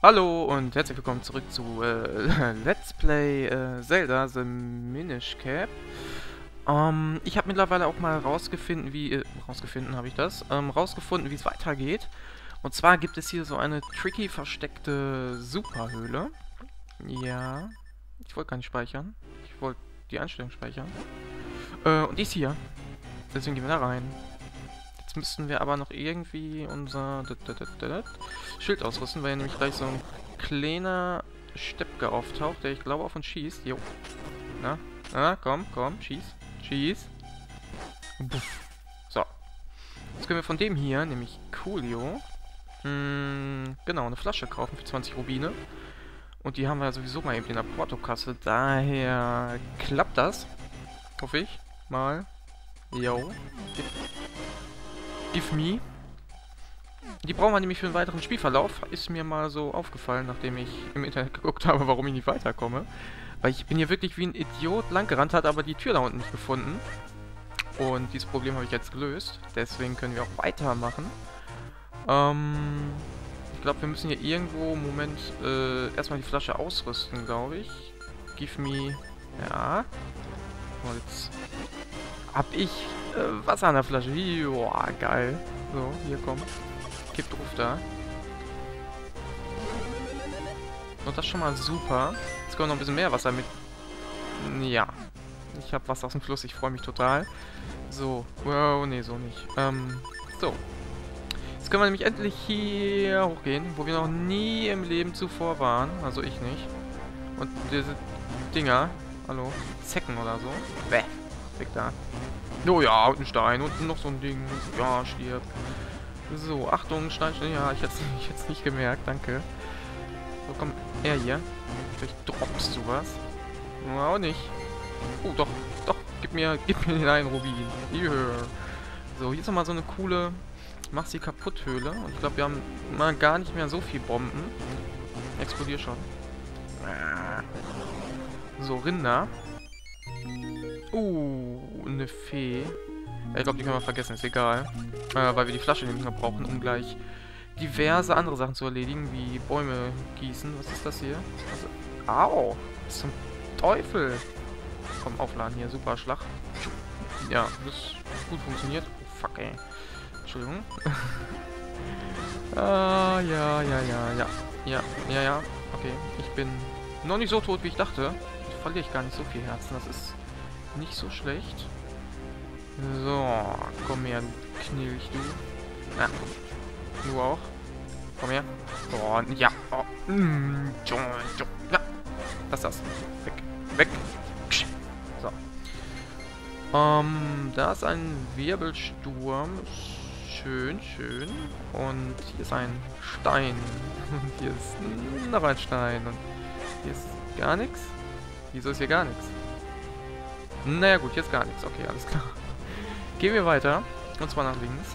Hallo und herzlich willkommen zurück zu Let's Play Zelda The Minish Cap. Ich habe mittlerweile auch mal rausgefunden, rausgefunden, wie es weitergeht. Und zwar gibt es hier so eine tricky versteckte Superhöhle. Ja, ich wollte gar nicht speichern. Ich wollte die Einstellung speichern. Und die ist hier. Deswegen gehen wir da rein. Jetzt müssten wir aber noch irgendwie unser Schild ausrüsten, weil hier nämlich gleich so ein kleiner Steppke auftaucht, der ich glaube auf uns schießt. Jo. Na, komm, schieß. Schieß. Buff. So. Jetzt können wir von dem hier, nämlich Coolio, genau, eine Flasche kaufen für 20 Rubine. Und die haben wir ja sowieso mal eben in der Portokasse. Daher klappt das. Hoffe ich. Mal. Jo. Give me. Die brauchen wir nämlich für den weiteren Spielverlauf. Ist mir mal so aufgefallen, nachdem ich im Internet geguckt habe, warum ich nicht weiterkomme. Weil ich bin hier wirklich wie ein Idiot langgerannt, hat aber die Tür da unten nicht gefunden. Und dieses Problem habe ich jetzt gelöst. Deswegen können wir auch weitermachen. Ich glaube, wir müssen hier irgendwo, Moment, erstmal die Flasche ausrüsten, glaube ich. Give me... Ja. Und jetzt hab ich Wasser an der Flasche. Joa, geil. So, hier kommt. Kippt drauf da. Und das ist schon mal super. Jetzt kommt noch ein bisschen mehr Wasser mit. Ja. Ich habe Wasser aus dem Fluss. Ich freue mich total. So. Wow, nee, so nicht. So. Jetzt können wir nämlich endlich hier hochgehen, wo wir noch nie im Leben zuvor waren. Also ich nicht. Und diese Dinger. Hallo. Zecken oder so. Bäh. Weg da. Oh ja, und ein Stein und noch so ein Ding. Ja, stirb. So, Achtung, Stein. Ja, ich hätte es nicht gemerkt, danke. So, komm, er hier. Vielleicht droppst du was. Auch nicht. Oh, doch, gib mir den einen Rubin. Yeah. So, hier ist nochmal so eine coole Mach sie kaputt Höhle. Und ich glaube, wir haben mal gar nicht mehr so viel Bomben. Explodier schon. So, Rinder. Eine Fee. Ja, ich glaube, die können wir vergessen, ist egal. Weil wir die Flasche nämlich noch brauchen, um gleich diverse andere Sachen zu erledigen, wie Bäume gießen. Was ist das hier? Also, au! Was zum Teufel? Komm, aufladen hier, super Schlag. Ja, das gut funktioniert. Oh, fuck, ey. Entschuldigung. Ja. Okay, ich bin noch nicht so tot, wie ich dachte. Ich verliere ich gar nicht so viel Herzen, das ist nicht so schlecht. So, komm her, Knilch, du. Ja, du auch. Komm her. Oh, ja. Oh. Ja. Was ist das? Weg. So. Da ist ein Wirbelsturm. Schön. Und hier ist ein Stein. Und hier ist noch ein Stein. Und hier ist gar nichts. Wieso ist hier gar nichts? Naja gut, jetzt gar nichts. Okay, alles klar. Gehen wir weiter. Und zwar nach links.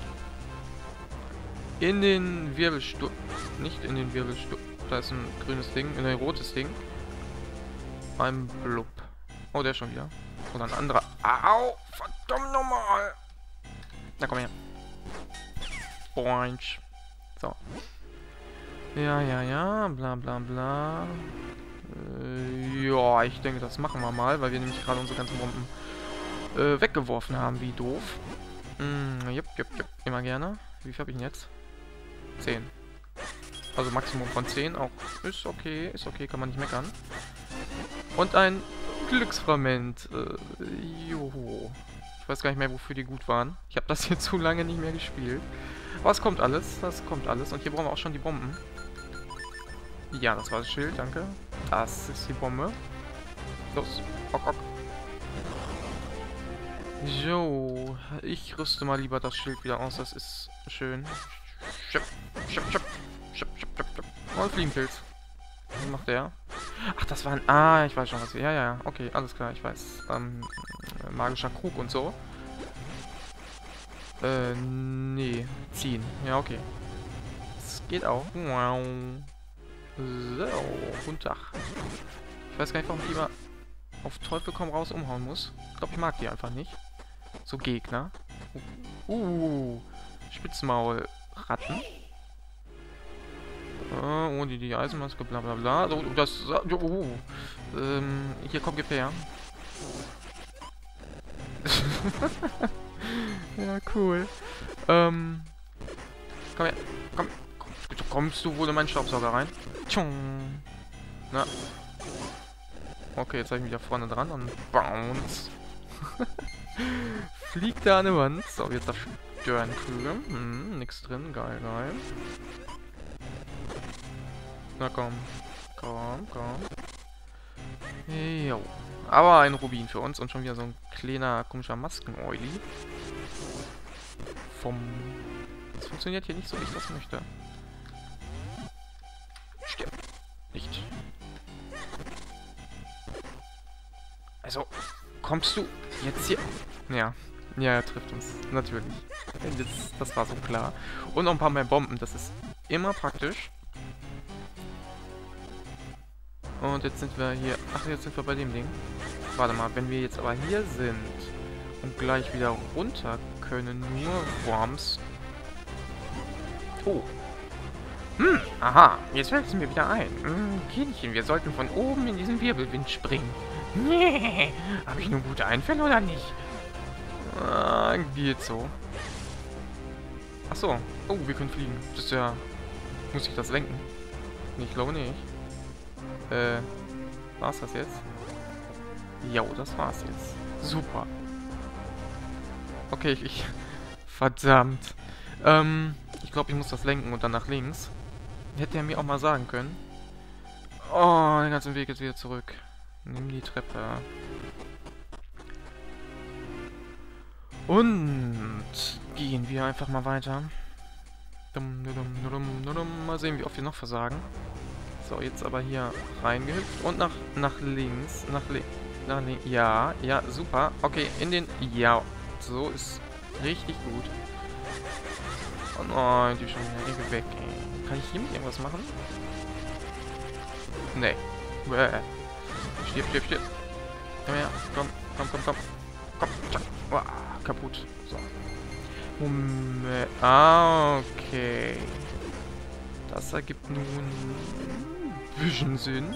In den Wirbelsturm. Nicht in den Wirbelsturm. Da ist ein grünes Ding. Ein rotes Ding. Ein Blub. Oh, der ist schon wieder. Oder ein anderer. Au! Verdammt nochmal! Na komm her. Orange. So. Ja. Bla. Ja, ich denke, das machen wir mal, weil wir nämlich gerade unsere ganzen Bomben weggeworfen haben, wie doof. Jupp. Immer gerne. Wie viel habe ich denn jetzt? 10. Also Maximum von 10. Auch ist okay, kann man nicht meckern. Und ein Glücksfragment. Joho. Ich weiß gar nicht mehr, wofür die gut waren. Ich habe das hier zu lange nicht mehr gespielt. Aber es kommt alles, Und hier brauchen wir auch schon die Bomben. Ja, das war das Schild, danke. Das ist die Bombe. Los, ok. So, ich rüste mal lieber das Schild wieder aus, das ist schön. Schöp. Und Fliegenpilz. Was macht der? Ach, das war ein... Ah, ich weiß schon was. Ja, okay, alles klar, ich weiß. Magischer Krug und so. Nee. Ziehen. Ja, okay. Das geht auch. Wow. So, guten Tag. Ich weiß gar nicht, warum ich immer auf Teufel komm raus umhauen muss. Ich glaube, ich mag die einfach nicht. So Gegner. Spitzmaulratten. Ohne die Eisenmaske, bla bla bla. So, das... hier, komm, gib her. Ja, cool. Komm her. Kommst du wohl in meinen Staubsauger rein? Tschung. Na. Okay, jetzt habe ich mich da vorne dran und bounce. Fliegt da an der Wand. So, jetzt zerstören Krüge. Nix drin. Geil, geil. Na komm. Komm. Jo. Aber ein Rubin für uns und schon wieder so ein kleiner, komischer Masken-Oili. Das funktioniert hier nicht so, wie ich das möchte. Stirb. Nicht. Also, kommst du jetzt hier... Ja. Ja, er trifft uns. Natürlich. Das war so klar. Und noch ein paar mehr Bomben. Das ist immer praktisch. Und jetzt sind wir hier... Ach, jetzt sind wir bei dem Ding. Warte mal, wenn wir jetzt aber hier sind und gleich wieder runter können, nur Worms. Oh. Aha. Jetzt fällt es mir wieder ein. Kindchen, wir sollten von oben in diesen Wirbelwind springen. Nee. Habe ich nun gute Einfälle oder nicht? Geht so. Ach so. Oh, wir können fliegen. Das ist ja... Muss ich das lenken? Ich glaube nicht. War's das jetzt? Jo, das war's jetzt. Super. Okay, verdammt. Ich glaube, ich muss das lenken und dann nach links. Hätte er mir auch mal sagen können. Oh, den ganzen Weg jetzt wieder zurück. Nimm die Treppe. Und gehen wir einfach mal weiter. Mal sehen, wie oft wir noch versagen. So, jetzt aber hier reingehüpft und nach links. Nach links. Ja, super. Okay, in den... Ja, so ist richtig gut. Oh nein, die schon wieder weg, ey. Kann ich hier mit irgendwas machen? Nee. Stirb. Komm her. Komm. Komm. Oh, kaputt. So. Moment. Okay. Das ergibt nun ein bisschen Sinn.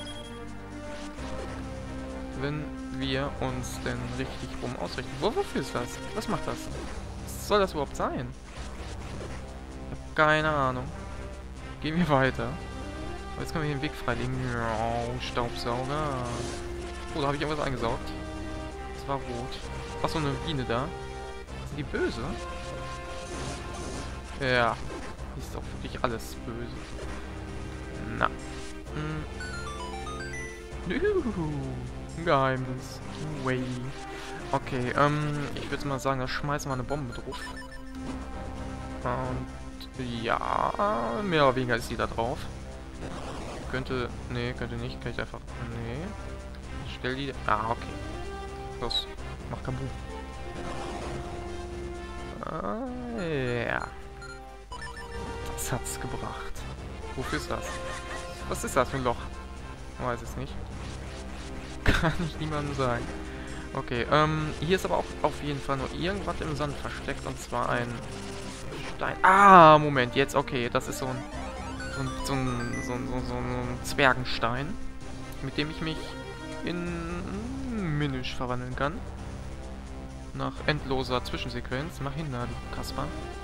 Wenn wir uns denn richtig rum ausrichten. Wofür ist das? Was macht das? Was soll das überhaupt sein? Ich habe keine Ahnung. Gehen wir weiter. Jetzt können wir hier den Weg freilegen. Oh, Staubsauger. Oh, da habe ich irgendwas eingesaugt. Das war rot. Ach, so eine Biene da. Sind die böse? Ja. Ist doch wirklich alles böse. Na. Geheimnis. Way. Okay, ich würde mal sagen, da schmeißen wir eine Bombe drauf. Und ja, mehr oder weniger ist die da drauf. Könnte nicht. Kann ich einfach... Nee. Stell die... Ah, okay. Los, mach Kaboom. Ja. Das hat's gebracht. Wofür ist das? Was ist das für ein Loch? Ich weiß es nicht. Kann ich niemandem sagen. Okay, hier ist aber auch auf jeden Fall nur irgendwas im Sand versteckt, und zwar ein Stein. Ah, Moment, jetzt, okay, das ist so ein Zwergenstein, mit dem ich mich in Minisch verwandeln kann. Nach endloser Zwischensequenz. Mach hin da, du Kasper.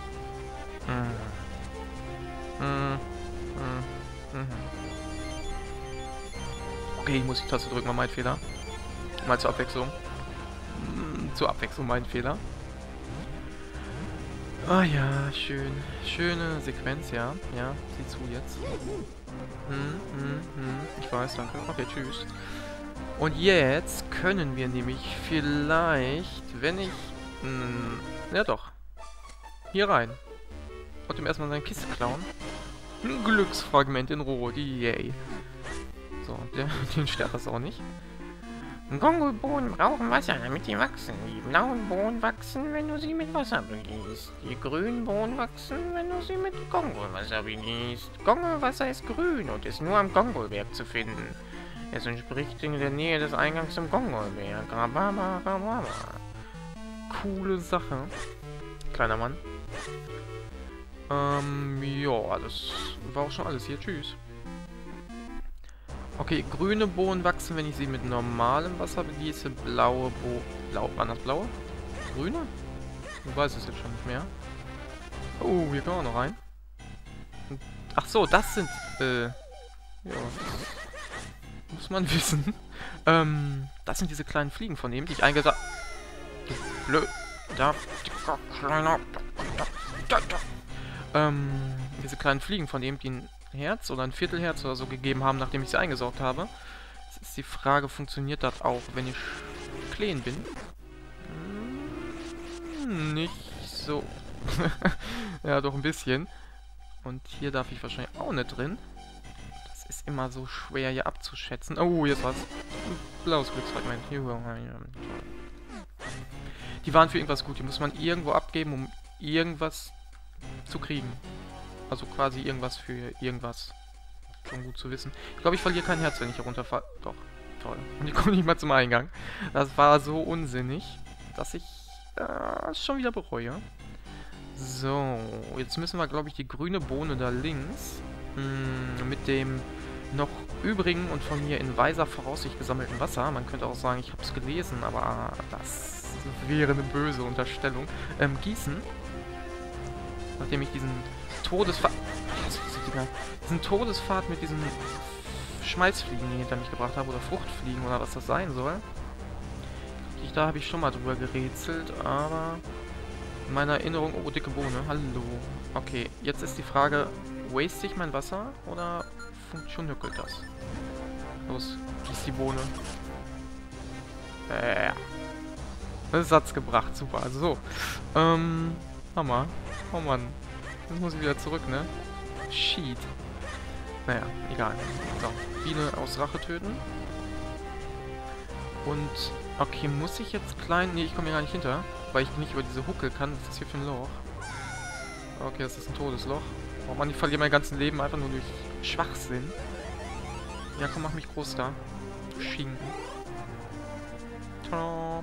Okay, ich muss die Taste drücken, war mein Fehler. Mal zur Abwechslung. Zur Abwechslung mein Fehler. Ah ja, schön. Schöne Sequenz, ja. Ja, sieh zu jetzt. Ich weiß, danke. Okay, tschüss. Und jetzt können wir nämlich vielleicht, wenn ich... ja doch. Hier rein. Und ihm erstmal seine Kiste klauen. Ein Glücksfragment in Rot. Yay. So, den stört das auch nicht. Kongobohnen brauchen Wasser, damit sie wachsen. Die blauen Bohnen wachsen, wenn du sie mit Wasser begießt. Die grünen Bohnen wachsen, wenn du sie mit Kongowasser begießt. Kongowasser ist grün und ist nur am Kongoberg zu finden. Es entspricht in der Nähe des Eingangs zum Kongoberg. Coole Sache. Kleiner Mann. Ja, das war auch schon alles hier. Tschüss. Okay, grüne Bohnen wachsen, wenn ich sie mit normalem Wasser begieße. Blaue waren das blaue? Grüne? Ich weiß es jetzt schon nicht mehr. Oh, hier können wir auch noch rein. Ach so, das sind, ja, muss man wissen. Das sind diese kleinen Fliegen von ihm, die ich eingesagt... Du blöd... kleiner... diese kleinen Fliegen von ihm, die ein Herz oder ein Viertelherz oder so gegeben haben, nachdem ich sie eingesaugt habe. Jetzt ist die Frage, funktioniert das auch, wenn ich clean bin? Nicht so. Ja, doch ein bisschen. Und hier darf ich wahrscheinlich auch nicht drin. Das ist immer so schwer hier abzuschätzen. Oh, jetzt war's. Blaues Glücksfragment. Die waren für irgendwas gut. Die muss man irgendwo abgeben, um irgendwas zu kriegen. Also quasi irgendwas für irgendwas. Schon gut zu wissen. Ich glaube, ich verliere kein Herz, wenn ich hier runterfahre. Doch, toll. Und ich komme nicht mal zum Eingang. Das war so unsinnig, dass ich schon wieder bereue. So, jetzt müssen wir, glaube ich, die grüne Bohne da links mit dem noch übrigen und von mir in weiser Voraussicht gesammelten Wasser. Man könnte auch sagen, ich habe es gelesen, aber das wäre eine böse Unterstellung. Gießen. Nachdem ich diesen Todesfahrt mit diesen Schmalzfliegen hier hinter mich gebracht habe, oder Fruchtfliegen, oder was das sein soll. Da habe ich schon mal drüber gerätselt, aber in meiner Erinnerung... Oh, dicke Bohne, hallo. Okay, jetzt ist die Frage, waste ich mein Wasser, oder funktioniert das? Los, gieß die Bohne. Satz gebracht, super. Also so. Hammer. Oh Mann. Jetzt muss ich wieder zurück, ne? Shit. Naja, egal. So, Biene aus Rache töten. Und, okay, muss ich jetzt klein... Nee, ich komme hier gar nicht hinter, weil ich nicht über diese Huckel kann. Was ist das hier für ein Loch? Okay, das ist ein Todesloch. Oh Mann, ich verliere mein ganzes Leben einfach nur durch Schwachsinn. Ja, komm, mach mich groß da. Du Schinken. Tada.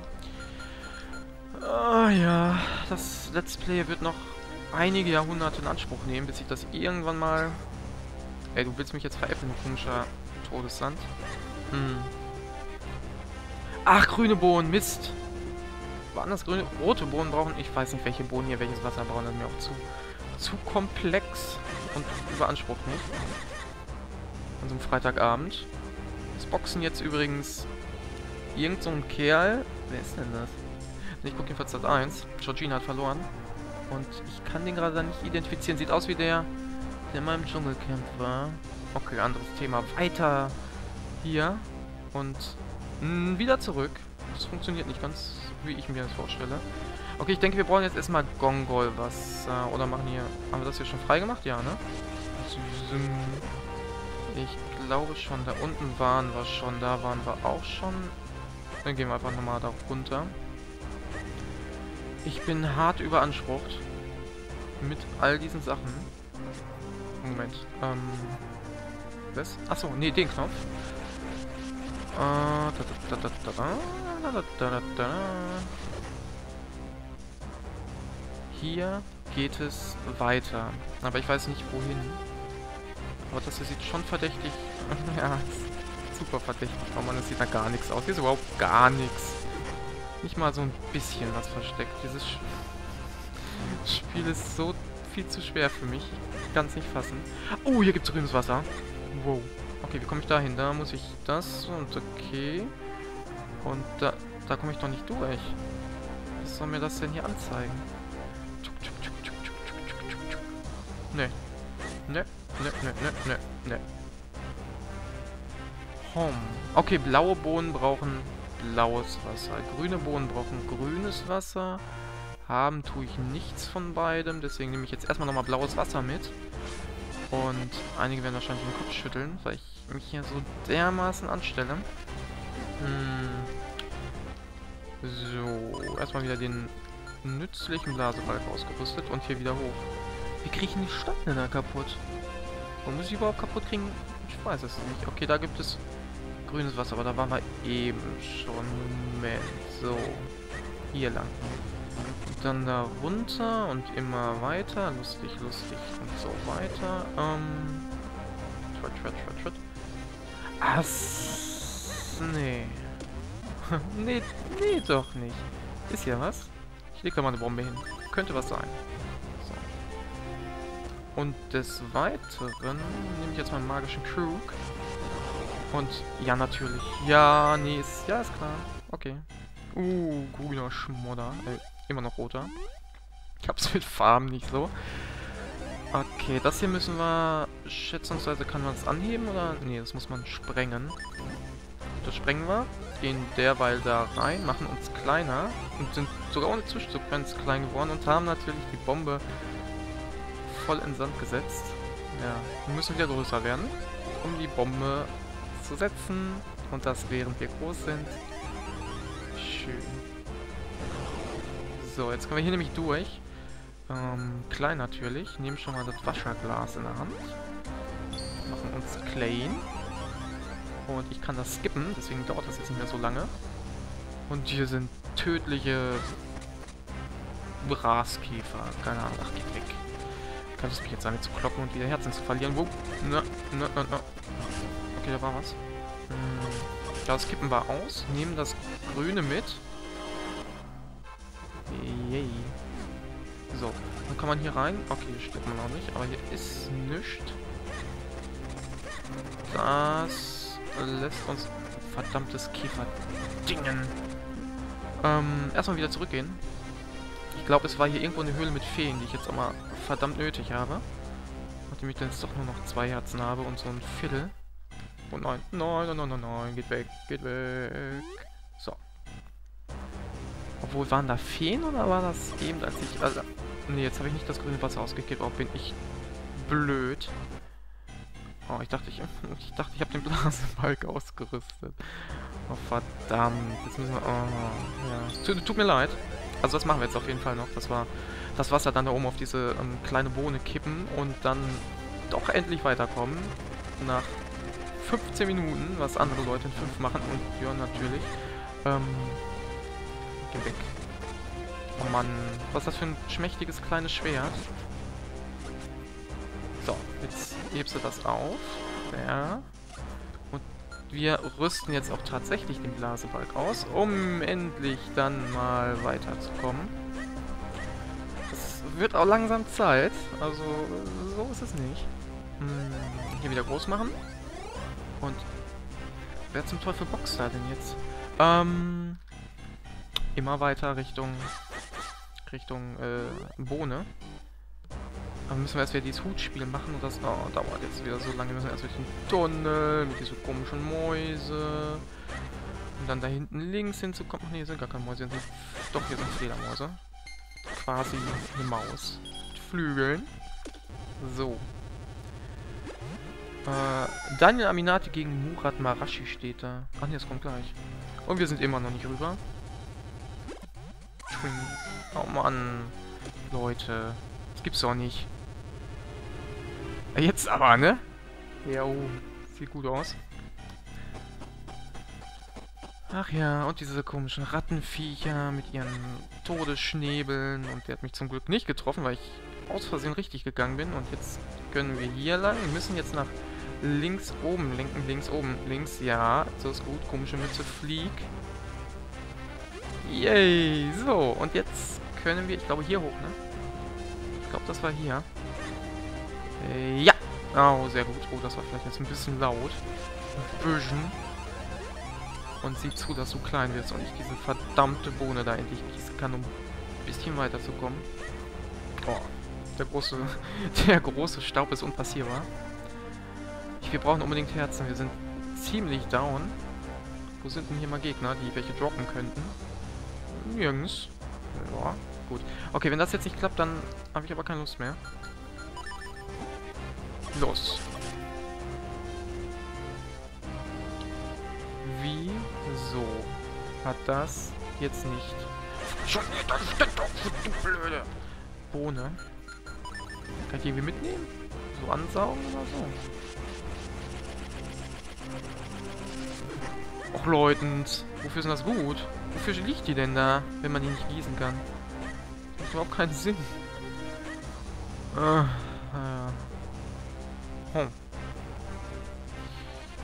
Ah ja, das Let's Play wird noch einige Jahrhunderte in Anspruch nehmen, bis ich das irgendwann mal... Ey, du willst mich jetzt veräppeln, du komischer Todessand. Ach, grüne Bohnen, Mist. Waren das grüne? Rote Bohnen brauchen... Ich weiß nicht, welche Bohnen hier welches Wasser brauchen. Das ist mir auch zu komplex und überansprucht mich. An so einem Freitagabend. Das Boxen jetzt übrigens... Irgend so ein Kerl... Wer ist denn das? Ich gucke jedenfalls das 1. Georgina hat verloren. Und ich kann den gerade nicht identifizieren. Sieht aus wie der in meinem Dschungelcamp war. Okay, anderes Thema. Weiter hier. Und wieder zurück. Das funktioniert nicht ganz, wie ich mir das vorstelle. Okay, ich denke, wir brauchen jetzt erstmal Gongolwasser. Oder machen hier... Haben wir das hier schon frei gemacht? Ja, ne? Ich glaube schon. Da unten waren wir schon. Da waren wir auch schon. Dann gehen wir einfach nochmal da runter. Ich bin hart überansprucht. Mit all diesen Sachen. Moment. Was? Achso, nee, den Knopf. Hier geht es weiter. Aber ich weiß nicht wohin. Aber das hier sieht schon verdächtig... ja, super verdächtig. Oh Mann, das sieht da gar nichts aus. Hier ist überhaupt gar nichts. Nicht mal so ein bisschen was versteckt. Dieses Spiel ist so viel zu schwer für mich. Ich kann es nicht fassen. Oh, hier gibt es grünes Wasser. Wow. Okay, wie komme ich da hin? Da muss ich das und okay. Und da komme ich doch nicht durch. Was soll mir das denn hier anzeigen? Ne. Ne. Ne, ne, ne, ne, ne. Okay, blaue Bohnen brauchen blaues Wasser. Grüne Bohnen brauchen grünes Wasser. Haben tue ich nichts von beidem. Deswegen nehme ich jetzt erstmal nochmal blaues Wasser mit. Und einige werden wahrscheinlich den Kopf schütteln, weil ich mich hier so dermaßen anstelle. So, erstmal wieder den nützlichen Blasebalg ausgerüstet und hier wieder hoch. Wie kriege ich denn die Steine da kaputt? Wo muss ich überhaupt kaputt kriegen? Ich weiß es nicht. Okay, da gibt es grünes Wasser, aber da waren wir eben schon. Moment, so. Hier lang. Und dann da runter und immer weiter. Lustig, lustig und so weiter. Nee. Nee, nee, doch nicht. Ist hier was? Ich leg da mal eine Bombe hin. Könnte was sein. So. Und des Weiteren nehme ich jetzt meinen magischen Krug. Und ja, natürlich. Ja, nee, ist klar. Okay. Grüner Schmodder. Immer noch roter. Ich hab's mit Farben nicht so. Okay, das hier müssen wir... Schätzungsweise kann man es anheben, oder? Nee, das muss man sprengen. Das sprengen wir. Gehen derweil da rein, machen uns kleiner. Und sind sogar ohne Zwischensequenz klein geworden. Und haben natürlich die Bombe voll in Sand gesetzt. Ja, wir müssen wieder größer werden, um die Bombe zu setzen. Und das während wir groß sind. Schön. So, jetzt können wir hier nämlich durch. Klein natürlich. Nehmen schon mal das Wasserglas in der Hand. Machen uns klein. Und ich kann das skippen, deswegen dauert das jetzt nicht mehr so lange. Und hier sind tödliche Braskäfer. Keine Ahnung, ach, geht weg. Kann es mich jetzt damit zu kloppen und wieder Herzen zu verlieren. Wo? Okay, da war was. Das kippen wir aus. Nehmen das Grüne mit. Yay. So, dann kann man hier rein. Okay, steht man noch nicht, aber hier ist nichts. Das lässt uns verdammtes Käfer-Dingen. Erstmal wieder zurückgehen. Ich glaube, es war hier irgendwo eine Höhle mit Feen, die ich jetzt aber verdammt nötig habe. Nachdem ich dann jetzt doch nur noch 2 Herzen habe und so ein Viertel. Oh nein, nein, geht weg, geht weg. So. Obwohl, waren da Feen oder war das eben, als ich... Also, nee, jetzt habe ich nicht das grüne Wasser ausgekippt, auch bin ich blöd. Oh, ich dachte, ich habe den Blasenbalg ausgerüstet. Oh, verdammt. Jetzt müssen wir... Oh, ja. Tut mir leid. Also das machen wir jetzt auf jeden Fall noch. Das war das Wasser dann da oben auf diese kleine Bohne kippen und dann doch endlich weiterkommen. Nach 15 Minuten, was andere Leute in 5 machen. Und ja, natürlich. Geh weg. Oh Mann, was ist das für ein schmächtiges kleines Schwert? So, jetzt hebst du das auf. Ja. Und wir rüsten jetzt auch tatsächlich den Blasebalg aus, um endlich dann mal weiterzukommen. Es wird auch langsam Zeit. Also, so ist es nicht. Hier wieder groß machen. Und wer zum Teufel boxt da denn jetzt? Immer weiter Richtung Bohne. Aber müssen wir erst wieder dieses Hutspiel machen und das dauert jetzt wieder so lange. Wir müssen erst durch den Tunnel mit diesen komischen Mäuse. Und dann da hinten links hinzukommen. Ach nee, hier sind gar keine Mäuse. Doch, hier sind Fledermäuse. Quasi eine Maus. Mit Flügeln. So. Daniel Aminati gegen Murat Marashi steht da. Ach nee, das kommt gleich. Und wir sind immer noch nicht rüber. Oh Mann. Leute. Das gibt's doch nicht. Jetzt aber, ne? Ja, oh. Sieht gut aus. Ach ja, und diese komischen Rattenviecher mit ihren Todesschnäbeln. Und der hat mich zum Glück nicht getroffen, weil ich aus Versehen richtig gegangen bin. Und jetzt können wir hier lang. Wir müssen jetzt nach links oben lenken. Links oben. Links, ja. So ist gut. Komische Mütze, flieg. Yay. So, und jetzt können wir, ich glaube, hier hoch, ne? Ich glaube, das war hier. Ja. Oh, sehr gut. Oh, das war vielleicht jetzt ein bisschen laut. Ein bisschen. Und sieh zu, dass du klein wirst und ich diese verdammte Bohne da endlich gießen kann, um ein bisschen weiterzukommen. Oh, der große Staub ist unpassierbar. Wir brauchen unbedingt Herzen. Wir sind ziemlich down. Wo sind denn hier mal Gegner, die welche droppen könnten? Nirgends. Ja, gut. Okay, wenn das jetzt nicht klappt, dann habe ich aber keine Lust mehr. Los. Wieso hat das jetzt nicht... Schon wieder, das steht doch, du blöde Bohne. Kann ich die irgendwie mitnehmen? So ansaugen oder so? Och, Leutens. Wofür ist denn das gut? Wofür liegt die denn da, wenn man die nicht gießen kann? Das macht überhaupt keinen Sinn.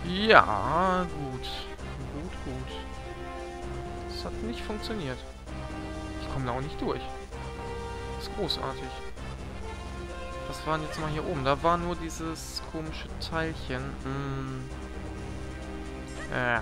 Ja, gut. Gut. Das hat nicht funktioniert. Ich komme da auch nicht durch. Das ist großartig. Was war denn jetzt mal hier oben? Da war nur dieses komische Teilchen. Ja.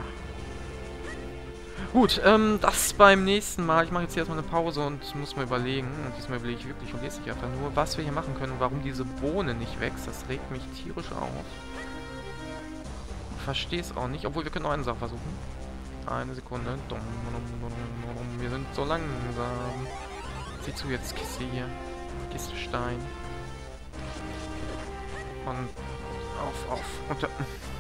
Gut, das beim nächsten Mal. Ich mache jetzt hier erstmal eine Pause und muss mal überlegen. Und diesmal überlege ich wirklich und lese ich einfach nur, was wir hier machen können und warum diese Bohne nicht wächst. Das regt mich tierisch auf. Ich verstehe es auch nicht, obwohl wir können noch eine Sache versuchen. Eine Sekunde. Wir sind so langsam. Sieh zu, jetzt Kiste hier. Kiste Stein. Und auf. Und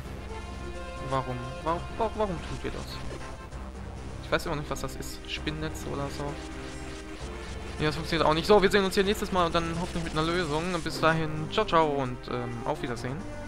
warum tut ihr das? Ich weiß immer nicht, was das ist. Spinnnetz oder so. Ja, das funktioniert auch nicht. So, wir sehen uns hier nächstes Mal und dann hoffentlich mit einer Lösung. Bis dahin, ciao und auf Wiedersehen.